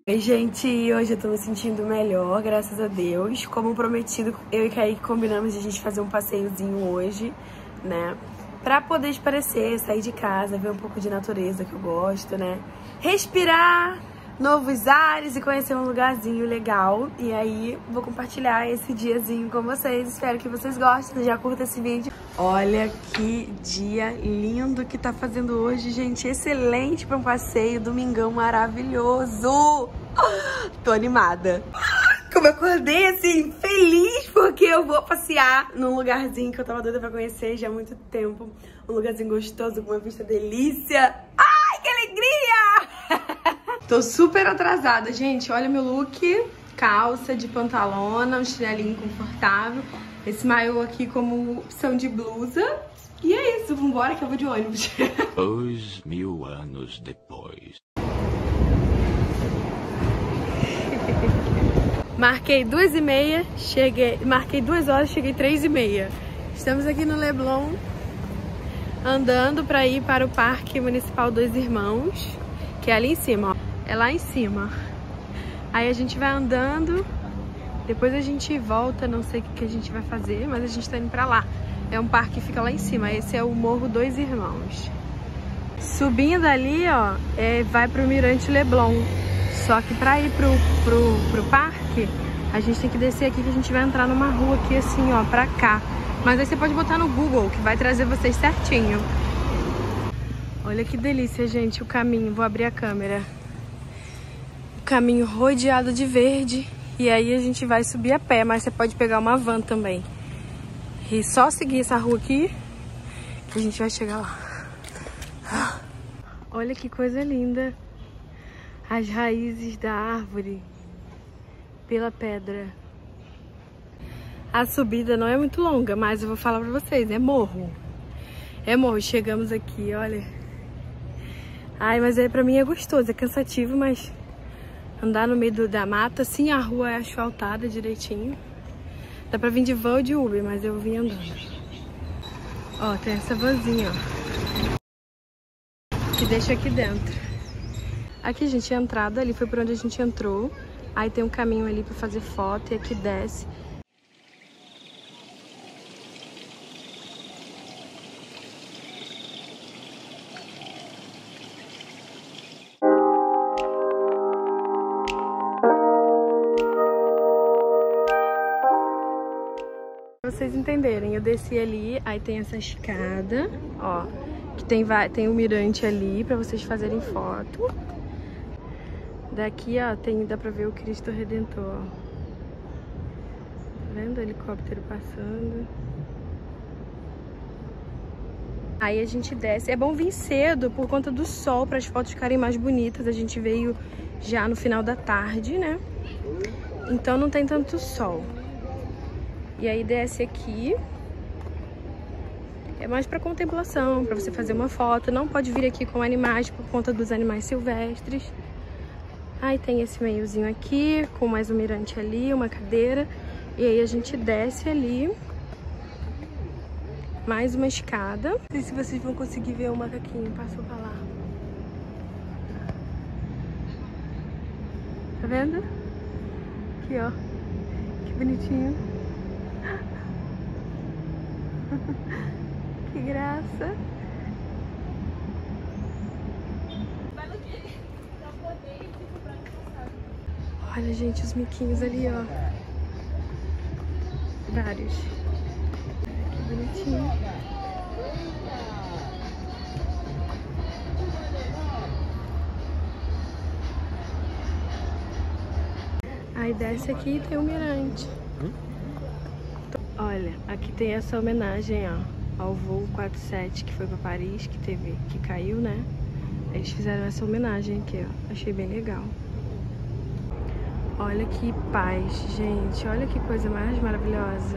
Oi, gente, hoje eu tô me sentindo melhor, graças a Deus. Como prometido, eu e Kaique combinamos de a gente fazer um passeiozinho hoje, né? Pra poder espairecer, sair de casa, ver um pouco de natureza que eu gosto, né? Respirar novos ares e conhecer um lugarzinho legal. E aí, vou compartilhar esse diazinho com vocês. Espero que vocês gostem, já curta esse vídeo. Olha que dia lindo que tá fazendo hoje, gente. Excelente pra um passeio, domingão maravilhoso. Tô animada. Como eu acordei assim, feliz, porque eu vou passear num lugarzinho que eu tava doida pra conhecer já há muito tempo. Um lugarzinho gostoso, com uma vista delícia. Ai, que alegria! Tô super atrasada, gente. Olha meu look. Calça de pantalona, um chinelinho confortável. Esse maiô aqui como opção de blusa. E é isso, vambora que eu vou de ônibus. 2000 anos depois. Marquei 2h30, marquei 2 horas, cheguei 3h30. Estamos aqui no Leblon, andando para ir para o Parque Municipal Dois Irmãos, que é ali em cima, ó. É lá em cima. Aí a gente vai andando, depois a gente volta, não sei o que a gente vai fazer, mas a gente tá indo pra lá. É um parque que fica lá em cima, esse é o Morro Dois Irmãos. Subindo ali, ó, vai pro Mirante Leblon. Só que pra ir pro parque, a gente tem que descer aqui, que a gente vai entrar numa rua aqui assim, ó, pra cá. Mas aí você pode botar no Google, que vai trazer vocês certinho. Olha que delícia, gente, o caminho. Vou abrir a câmera. O caminho rodeado de verde. E aí a gente vai subir a pé, mas você pode pegar uma van também. E só seguir essa rua aqui, que a gente vai chegar lá. Olha que coisa linda. As raízes da árvore pela pedra. A subida não é muito longa, mas eu vou falar pra vocês, é morro. É morro, chegamos aqui, olha. Ai, mas aí pra mim é gostoso, é cansativo, mas andar no meio da mata, assim, a rua é asfaltada direitinho. Dá pra vir de van ou de Uber, mas eu vim andando. Ó, tem essa vanzinha, ó, que deixa aqui dentro. Aqui, gente, a entrada ali foi por onde a gente entrou. Aí tem um caminho ali pra fazer foto e aqui desce. Pra vocês entenderem, eu desci ali, aí tem essa escada, ó, que tem um mirante ali pra vocês fazerem foto. Daqui, ó, dá pra ver o Cristo Redentor, ó. Tá vendo o helicóptero passando? Aí a gente desce. É bom vir cedo por conta do sol, para as fotos ficarem mais bonitas. A gente veio já no final da tarde, né? Então não tem tanto sol. E aí desce aqui. É mais para contemplação, para você fazer uma foto. Não pode vir aqui com animais por conta dos animais silvestres. Aí tem esse meiozinho aqui, com mais um mirante ali, uma cadeira. E aí a gente desce ali. Mais uma escada. Não sei se vocês vão conseguir ver o macaquinho, passou pra lá. Tá vendo? Aqui, ó. Que bonitinho. Que graça. Olha, gente, os miquinhos ali, ó. Vários. Que bonitinho. Aí desce aqui e tem um mirante. Olha, aqui tem essa homenagem, ó, ao voo 47 que foi pra Paris, que caiu, né? Eles fizeram essa homenagem aqui, ó. Achei bem legal. Olha que paz, gente. Olha que coisa mais maravilhosa.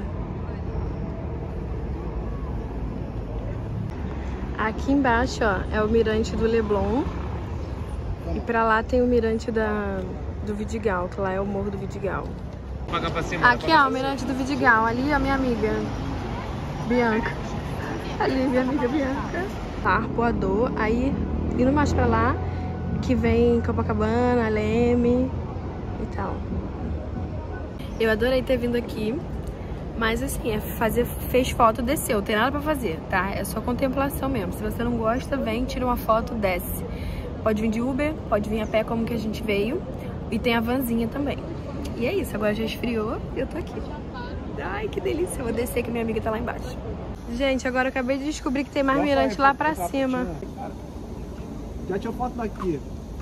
Aqui embaixo, ó, é o mirante do Leblon. E pra lá tem o mirante do Vidigal, que lá é o Morro do Vidigal. Aqui, ó, o mirante do Vidigal. Ali, a minha amiga Bianca. Ali, minha amiga Bianca. Arpoador. Aí, indo mais pra lá, que vem em Copacabana, Leme e tal. Eu adorei ter vindo aqui, mas assim, fez foto, desceu, tem nada pra fazer, tá? É só contemplação mesmo. Se você não gosta, vem, tira uma foto, desce. Pode vir de Uber, pode vir a pé como que a gente veio. E tem a vanzinha também. E é isso, agora já esfriou e eu tô aqui. Ai, que delícia. Eu vou descer que minha amiga tá lá embaixo. Gente, agora eu acabei de descobrir que tem mais mirante lá pra cima. Já tinha foto daqui.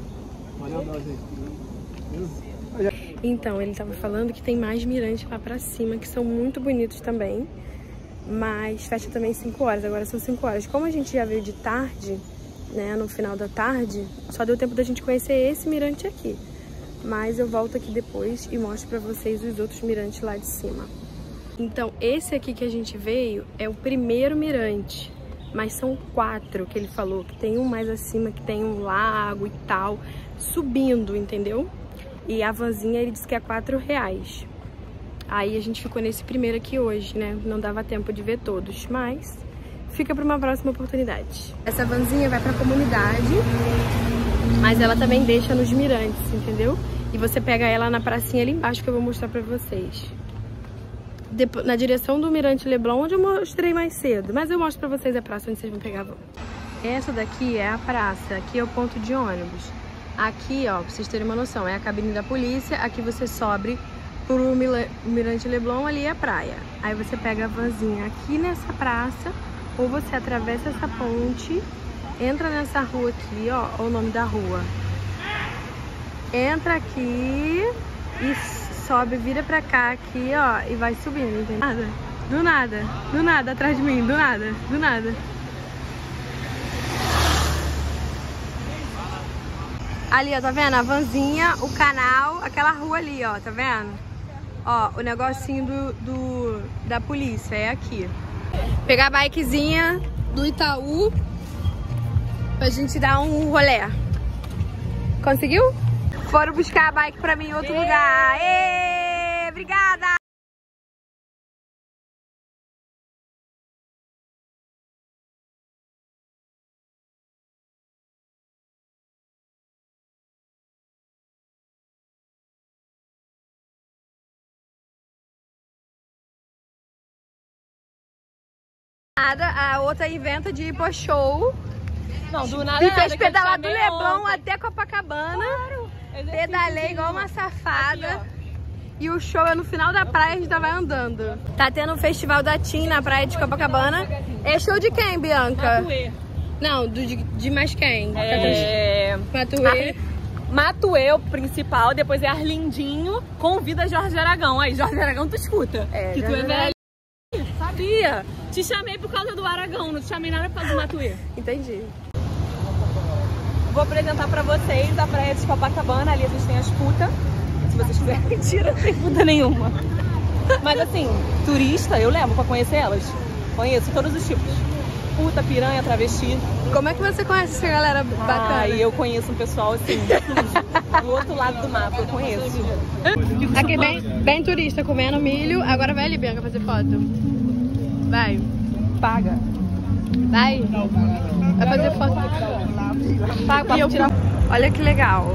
Então, ele tava falando que tem mais mirantes lá pra cima, que são muito bonitos também. Mas fecha também 5 horas, agora são 5 horas. Como a gente já veio de tarde, né, no final da tarde, só deu tempo da gente conhecer esse mirante aqui. Mas eu volto aqui depois e mostro pra vocês os outros mirantes lá de cima. Então, esse aqui que a gente veio é o primeiro mirante. Mas são 4 que ele falou, que tem um mais acima, que tem um lago e tal, subindo, entendeu? E a vanzinha ele disse que é R$4. Aí a gente ficou nesse primeiro aqui hoje, né? Não dava tempo de ver todos, mas fica para uma próxima oportunidade. Essa vanzinha vai pra comunidade, mas ela também deixa nos mirantes, entendeu? E você pega ela na pracinha ali embaixo que eu vou mostrar pra vocês. Na direção do Mirante Leblon, onde eu mostrei mais cedo. Mas eu mostro pra vocês a praça onde vocês vão pegar a van. Essa daqui é a praça, aqui é o ponto de ônibus. Aqui, ó, pra vocês terem uma noção, é a cabine da polícia. Aqui você sobe pro Mirante Leblon, ali é a praia. Aí você pega a vanzinha aqui nessa praça, ou você atravessa essa ponte, entra nessa rua aqui, ó, o nome da rua. Entra aqui e sobe, vira pra cá aqui, ó, e vai subindo, entendeu? Do nada, atrás de mim, do nada. Ali, ó, tá vendo? A vanzinha, o canal, aquela rua ali, ó, tá vendo? Ó, o negocinho da polícia é aqui. Pegar a bikezinha do Itaú pra gente dar um rolê. Conseguiu? Foram buscar a bike pra mim em outro lugar. Ê, obrigada! A outra inventa de ir pro show. Não, do nada. E fez pedalar do Leblon até Copacabana. Claro. Pedalei igual uma safada. Aqui, e o show é no final da praia, a gente vai andando. Tá tendo o festival da TIM na praia de Copacabana. É show de quem, Bianca? Matuê. Não, de mais quem? Matuê. Matuê, o principal, depois é Arlindinho, convida Jorge Aragão. Aí, Jorge Aragão, tu escuta. Que tu é velho. Sabia? Te chamei por causa do Aragão, não te chamei nada por causa do Matuê. Entendi. Vou apresentar pra vocês a praia de Copacabana. Ali a gente tem as putas. Se vocês quiserem, mentira, não tem puta nenhuma. Mas assim, turista, eu levo pra conhecer elas. Conheço todos os tipos. Puta, piranha, travesti. Como é que você conhece essa galera bacana? Ah, eu conheço um pessoal assim, do outro lado do mapa, eu conheço. Aqui bem turista, comendo milho. Agora vai ali, Bianca, fazer foto. Vai. Paga. Vai. Vai fazer foto. Paga pra tirar. Olha que legal.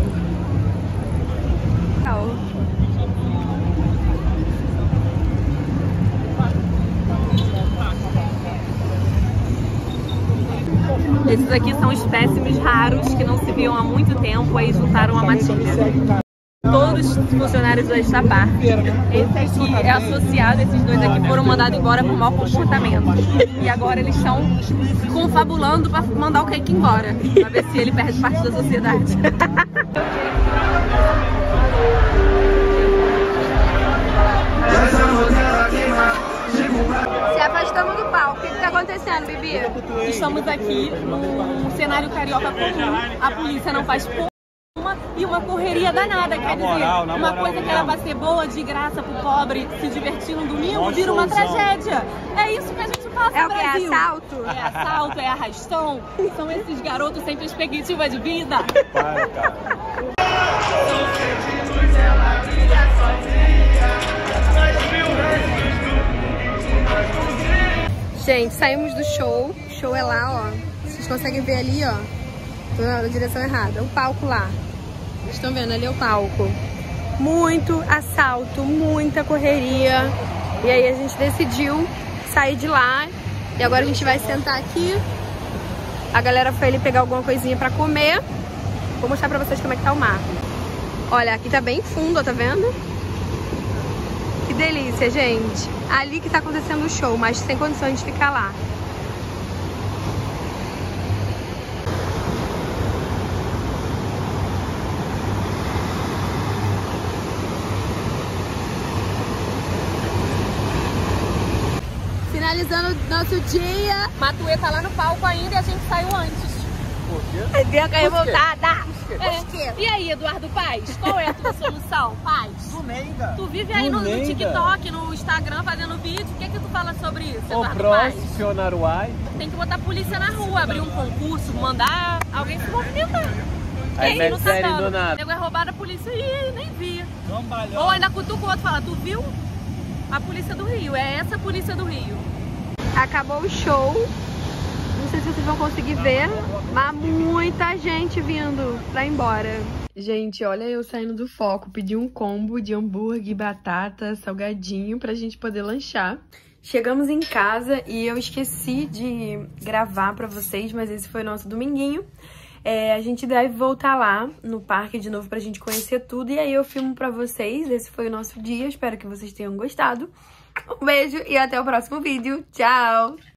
Esses aqui são espécimes raros que não se viam há muito tempo, aí juntaram a matinha. Todos os funcionários da Estapar. Esse aqui é associado, esses dois aqui foram mandados embora por mau comportamento. E agora eles estão confabulando para mandar o Cake embora, para ver se ele perde parte da sociedade. Se afastamos do palco. O que está acontecendo, Bibi? Estamos aqui num cenário carioca comum. A polícia não faz porra e uma correria danada, quer dizer, uma coisa que era pra ser boa, de graça pro pobre, se divertir no domingo, vira uma tragédia. É isso que a gente passa no Brasil. É assalto? É assalto, é arrastão. São esses garotos sem perspectiva de vida. Para, cara. Gente, saímos do show. O show é lá, ó. Vocês conseguem ver ali, ó. Tô na direção errada. O palco lá. Vocês estão vendo? Ali é o palco. Muito assalto, muita correria. E aí a gente decidiu sair de lá. E agora a gente vai sentar aqui. A galera foi ali pegar alguma coisinha pra comer. Vou mostrar pra vocês como é que tá o mar. Olha, aqui tá bem fundo, ó, tá vendo? Que delícia, gente. Ali que tá acontecendo o show, mas sem condições de ficar lá. Finalizando nosso dia. Matuê tá lá no palco ainda e a gente saiu antes. Por quê? Deu a revoltada. E aí, Eduardo Paes? Qual é a tua solução, Paes? Do Menga. Tu vive aí no Menga. TikTok, no Instagram, fazendo vídeo. O que é que tu fala sobre isso, O Eduardo Paes? próximo Uai. Tem que botar a polícia na rua, abrir um concurso, mandar alguém se movimentar. Aí E aí, não tá série do dando. nada. O nego é roubado a polícia e nem via. Cambalhão. Ou ainda cutuca o outro e fala, tu viu? A polícia do Rio, é essa a polícia do Rio. Acabou o show. Não sei se vocês vão conseguir ver, mas muita gente vindo pra ir embora. Gente, olha eu saindo do foco. Pedi um combo de hambúrguer, batata, salgadinho pra gente poder lanchar. Chegamos em casa e eu esqueci de gravar pra vocês, mas esse foi o nosso dominguinho. A gente deve voltar lá no parque de novo pra gente conhecer tudo. E aí eu filmo pra vocês. Esse foi o nosso dia. Espero que vocês tenham gostado. Um beijo e até o próximo vídeo. Tchau!